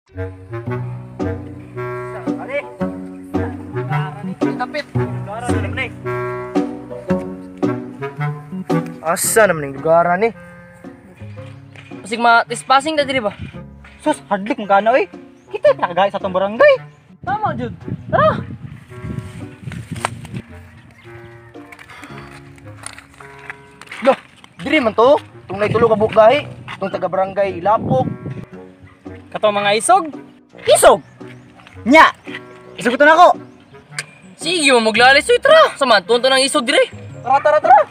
Tapit. Asa naman yung lugaran eh? Pasig ma-trespassing na diri ba? Sus, hardlik mga ano eh. Kita pinakagaya sa itong barangay. Tama, Jud. Tara! Loh, diri man to. Itong naitulo ka bukgahi. Itong taga-barangay Lapok. Kato mga isog. Isog! Nya! Isog ito na ako. Sige mo maglalis. Uy, tara! Saman, tunto ng isog diri. Tara, tara, tara!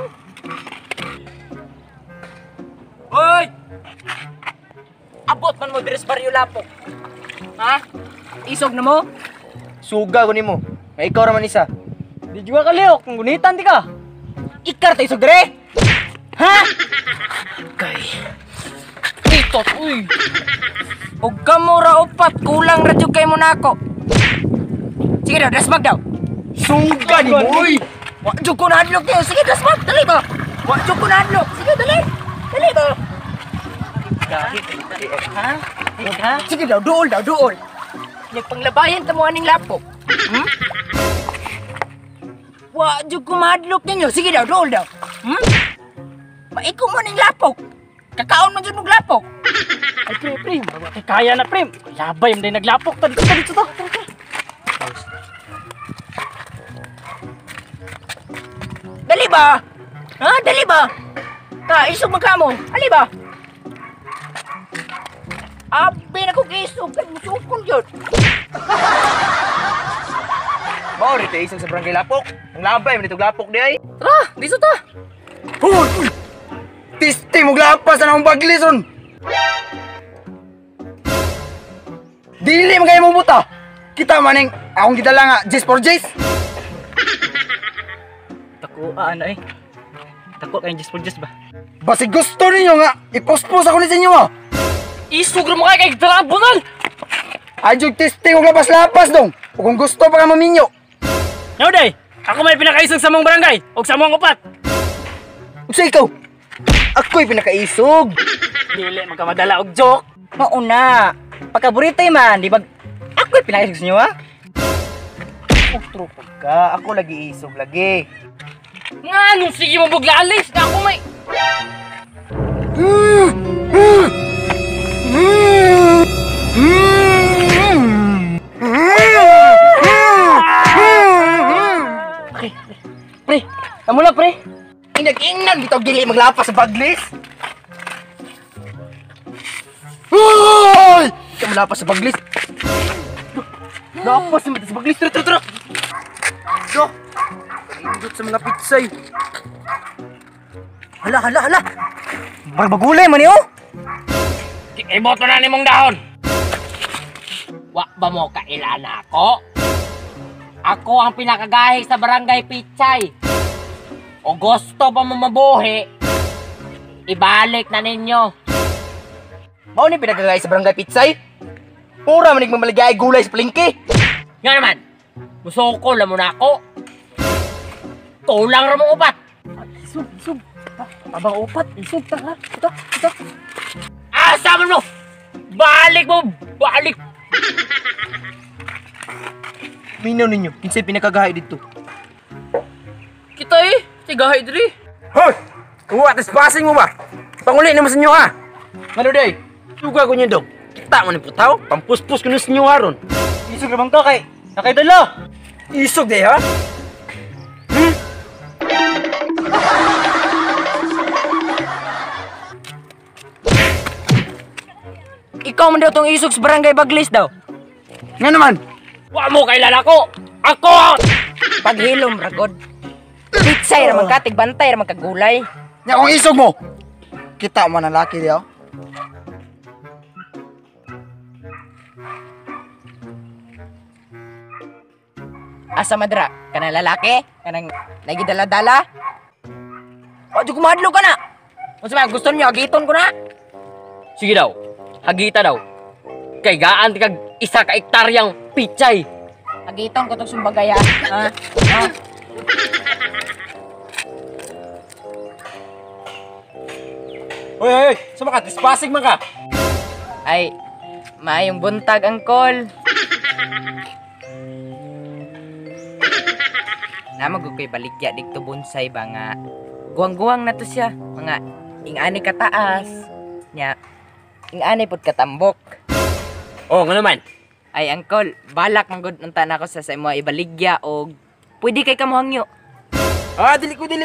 Hoy! Abot man mo diri sa baryo Lapok. Ha? Isog na mo? Suga ko nimo. May ikaw raman isa. Di juga kaliok. Kung gunitan di ka. Ikar tayo isog dire! Ha? Kay. Itot, uy. Huwag ka mura upat. Kulang radyo kay mo na ako. Sige daw, dasmag daw. Suga ni mo, uy! Wadyo ko na adlok niyo. Sige, dasmag. Dali ba? Wadyo ko na adlok. Sige, dali. Dali ba? Ha? Ha? Sige daw, dool daw, dool. Nagpanglabayan ta mo aning Lapok. Hmm? Wadyo ko madlok ninyo. Sige daw, dool daw. Hmm? Maiko mo aning Lapok. Kakaon mo dyan mong Lapok. Ay, pre. Kaya na, pre. Labay, hindi naglapok. Dito to. Dali ba? Ha? Dali ba? Isog magkamo. Dali ba? Abi na kong isog. Musukol yun. Mao rito isog sa barangay Lapok. Ang labay man itong Lapok di ay. Tara, diso ta. Hoy! Tisti mo glapas na akong baglison. Dili man kayo mo buta. Kita maning akong gidala nga Jess for Jess. Tako, eh. Tako kayong just ba? Basi gusto ninyo nga ipospos ako ni sa inyo ah. Isog rin mo kayo kay Drabunan. Adjog testing og lapas-lapas dong. O kung gusto pa ka maminyo. Now, day! Ako may pinakaisog sa mong barangay. O sa mong upat. Usa ikaw. Ako'y pinakaisog. Dili, magkamadala og joke. Mauna. Pagkaburitay man, di ba? Ako'y pinakaisog sa inyo, ha? Utro ka. Ako lagi isog lagi. Nga, nung sige mo buglalis. Ako may... Pre, namula pre. Inag-ingnan bitaw dili maglapas sa baglis. Hoy! Ka malapas sa baglis. Lapas sa baglis. Tara. Yo. Indot sa mga pitsay. Hala. Barbagulay man yo. Iboto na ni mong dahon. Wa ba mo kailan ako? Ako ang pinakagahi sa barangay Pichay. O gusto ba mo mabuhi, ibalik na ninyo. Mao ni pinagagay sa barangay Pitsay. Pura man nagmamaligay gulay sa palengke. Nga naman, musukol na muna ako. Tulang ramong upat. Isog. Abang upat. Isog, tara. Ito. Asa mo! Balik mo! Balik! Minaw ninyo, kinsay pinakagahay dito. Kita tigahay diri. Hoy! Kuha, trespassing mo ba? Panguli naman sa inyo ha! Ano day? Suga ko nyo dong. Kita mo ni putaw, pampuspos ko na sa inyo haron. Isog naman to kay. Nakaidalo. Isog day ha? Ikaw man daw tong isog sa barangay Baglis daw. Nga naman. Wa mo kailan ako! Ako! Paghilom, ragod. Pitsay raman ka, tigbantay raman ka gulay. Nya kung isog mo. Kita man ang laki diyo. Asa madra? Kanang lalaki? Kanang nagidala-dala? O, di kumadlo ka na! Kung sa mga gusto niyo, agiton ko na! Sige daw, hagita daw. Kay gaan ti kag isa ka ektaryang pichay. Agiton ko tong sumbagaya. Ha? Hoy! Sama ka, trespassing man ka! Ay, Maayong buntag, Angkol. Namag ko'y baligya dito bonsai ba nga. Guwang-guwang na to siya. Mga ingani kataas. Nya, ingani pod katambok. Oh, nga naman. Ay, Angkol, balak manggod unta na ako sa imo ibaligya o pwede kay kamuhangyo. Ah, dili ko.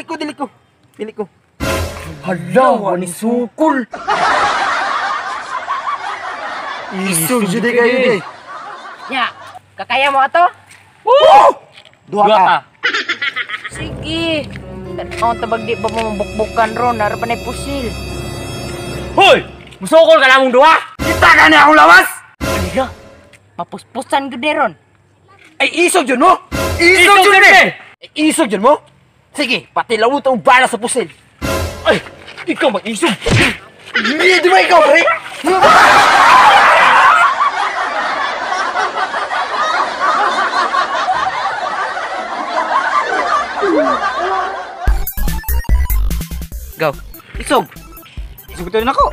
Hala, wani sukol. Isog jud kayo day. Nya, kakaya mo ato? Duha ka. Sige. Ang tabag di ba mo bukbukan ron, narapan ay pusil. Hoy! Musukol ka namong duha! Kita ka niya akong lawas. Ano? Mapuspusan gud ron. Ay isog jud mo. Isog jud me. Isog jud mo. Sige, pati lawot ang bala sa pusil. Ay! Ikaw mag-isog! Hindi ba ikaw, pre? Go. Isog. Isugutin ako!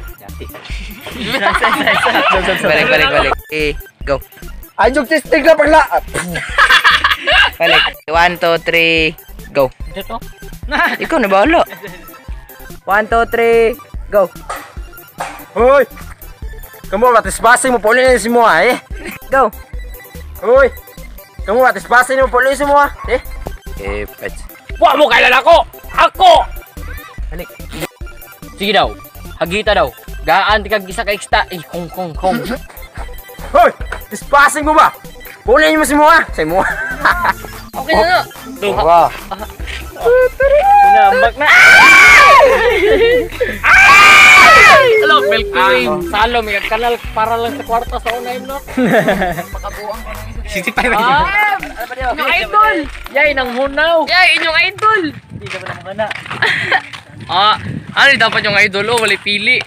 Balik. Go. Anjog testing na pagla. Balik. 1, 2, 3, go. Dito? Ikaw na bahala. 1, 2, 3, go. Hoy! Kamu matisbasing mo pulin si mo eh. Go. Hoy! Kamu matisbasing mo pulin si mo eh. Pets. Wa mo kailala ko! Ako! Balik. Sige daw. Hagita daw. Gaan ti kag isa ka extra. Hong. Hoy! Tisbasing mo ba? Pulin mo si mo Sa mo. Okay na. Duha. Sinambak na. Hello, milk cream. Salo, may kanal para lang sa kwarta sa unay mo. Pakabuang ka lang. Sisipay ba? Inyong idol! Yay, nang hunaw! Yay, inyong idol! Hindi ka ba naman na? Ano dapat yung idol? Oh, wali pili.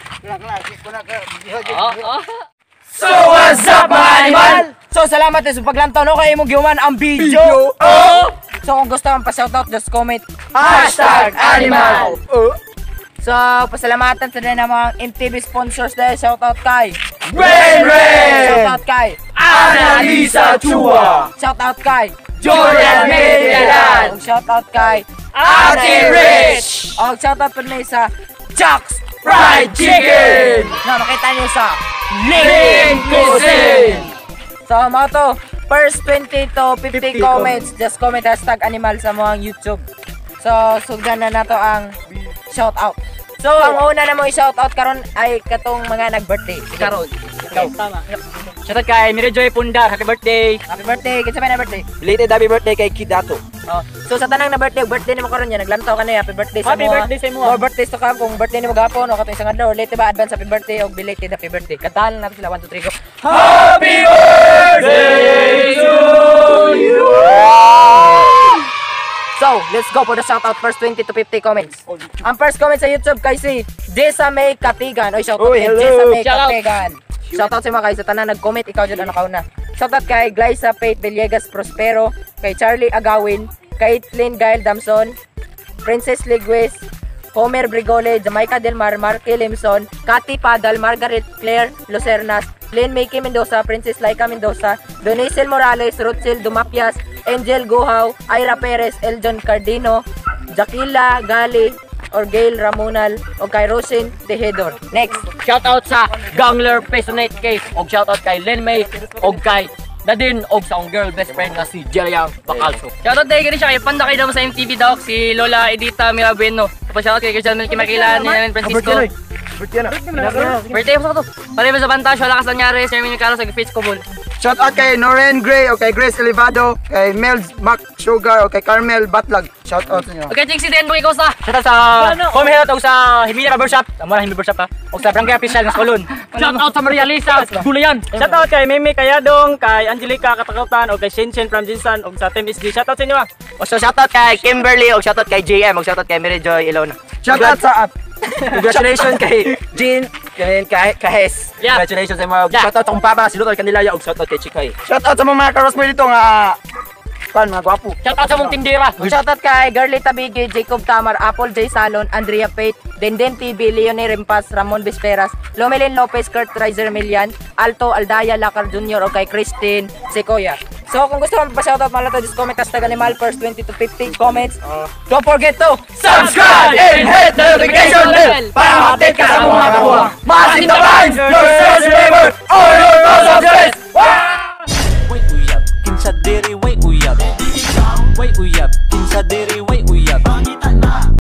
So what's up mga animal? So salamat sa paglantaw no kay imong gihuman ang video. So kung gusto mo pa shoutout, just comment #animal. So pasalamatan sa din ang mga MTV sponsors dahil shoutout kay Ren! shoutout kay Annalisa Chua. shoutout kay Jordan Medialan. og shoutout kay Ate Rich. og shoutout pa rin sa Chuck's Fried Chicken. na makita niyo sa Link Cuisine. So mga to, first 20 to 50 comments, just comment #animal sa mga YouTube. So sugdan na nato ang shoutout. So ang una na mo i-shoutout karon ay katong mga nag-birthday. Karon. Tama. Shoutout kay Miri Joy Pundar. Happy birthday! Happy birthday, kinsa may na birthday? Belated happy birthday kay Kidato. Oh. So sa tanang na birthday nimo karon yan, naglantaw ka na happy birthday sa Happy mo. birthday sa imo. More birthdays to come kung birthday nimo gapon o katong isang adlaw, late ba advance happy birthday o belated happy birthday. Kantahan natin sila 1 2 3 go. Happy birthday to you. So, let's go for the shoutout first 20 to 50 comments. Ang first comment sa YouTube kay si Jessa May Katigan. Oy, shoutout Oy, kay hello. Jessa May Shoutout. Katigan. Shoutout sa mga kay sa tanan nag-comment, ikaw jud ang nakauna. Shoutout kay Glyza Faith Villegas Prospero, kay Charlie Agawin, kay Tlin Gael Damson, Princess Liguez, Homer Brigole, Jamaica Del Mar, Marky Limson, Cathy Padal, Margaret Claire Lucernas, Lynn Makey Mendoza, Princess Laika Mendoza, Donicel Morales, Rutzil Dumapias, Angel Guhaw, Ira Perez, Eljon Cardino, Jaquila Gali, or Gail Ramonal, o kay Rosin Tejedor. Next. Shoutout sa Gangler Passionate Case. Og shoutout kay Len May. Og kay Nadine. Og sa akong girl best friend na si Jeriang Bacalso. Shoutout tayo ganun siya kay Panda kayo naman sa MTV daw. Si Lola Edita Mirabueno. Tapos shoutout kay Christian Melky Makilan. Ni Nanin Francisco. Birthday na. Birthday mo sa to. Pare sa Bantasyo. Lakas nangyari. Sir Minyo Carlos. Nag-face ko ball. Shout out kay Noren Gray o kay Grace Elevado, kay Mel's Mac Sugar o kay Carmel Batlag. Shout out sa inyo. Okay, chicks si Den Boy Costa. Shoutout sa Home Health o sa Himila Barbershop. Amo na Himila Barbershop ha. O sa Barangay Official ng Solon. Shoutout sa Maria Lisa. Gulayan. Shoutout kay Mimi Kayadong, kay Angelica Katakautan, o kay Shinshin from Jinsan, o sa Team SG. Shoutout sa inyo ah. O so shoutout kay Kimberly, o shoutout kay JM, o shoutout kay Mary Joy Ilona. Shout out sa Congratulations kay Jean, kay Kahes. Yeah. Congratulations sa mga shoutout sa akong papa, si Lutol Candelaria ug shoutout kay Chikay. Shout out sa mga karos mo dito nga Kan mga gwapo. Shoutout sa mong tindera. Shoutout kay Girly Tabigi, Jacob Tamar, Apple J. Salon, Andrea Pate, Denden TV, Leonie Rimpas, Ramon Bisperas, Lomelin Lopez, Kurt Riser Milian, Alto Aldaya Lacar Jr. o kay Christine Sequoia. So kung gusto mo pa-shoutout mga lato, just comment hashtag Animal first 20 to 50 comments. Don't forget to Subscribe and hit the notification bell para ma-update ka sa mga kapwa. Massive the vibes, your search flavor, all your cause of stress. Wait uyab, kinsa diri wait uyab. Wait uyab, kinsa diri